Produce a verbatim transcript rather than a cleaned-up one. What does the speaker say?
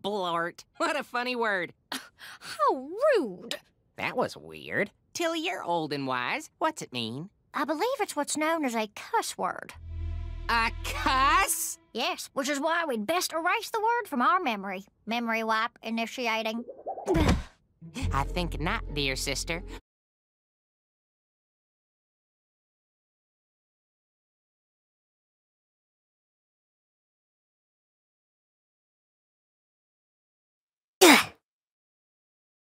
blort. What a funny word. How rude. That was weird. Tilly, you're old and wise. What's it mean? I believe it's what's known as a cuss word. A cuss? Yes, which is why we'd best erase the word from our memory. Memory wipe initiating. I think not, dear sister.